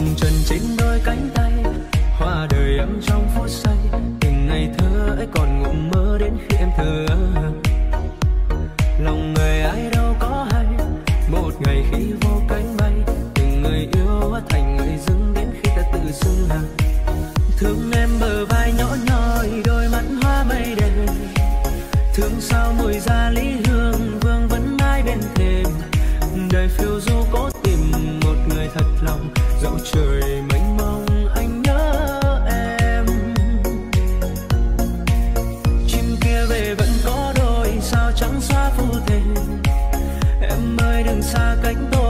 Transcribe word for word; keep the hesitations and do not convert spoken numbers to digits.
trần trên đôi cánh tay, hoa đời em trong phút giây. Từng ngày thơ ấy còn ngủ mơ đến khi em thở. Lòng người ai đâu có hay, một ngày khi vô cánh bay, từng người yêu hóa thành người dưng đến khi ta tự dưng hàng. Thương em bờ vai nhỏ nhoi, đôi mắt hoa mây đen. Thương sao mùi gia lý hương vương vẫn mãi bên thềm. Đời phiêu du cố tìm một người thật lòng, dẫu trời mênh mông anh nhớ em. Chim kia về vẫn có đôi sao trắng xóa phù thề. Em ơi đừng xa cách tôi.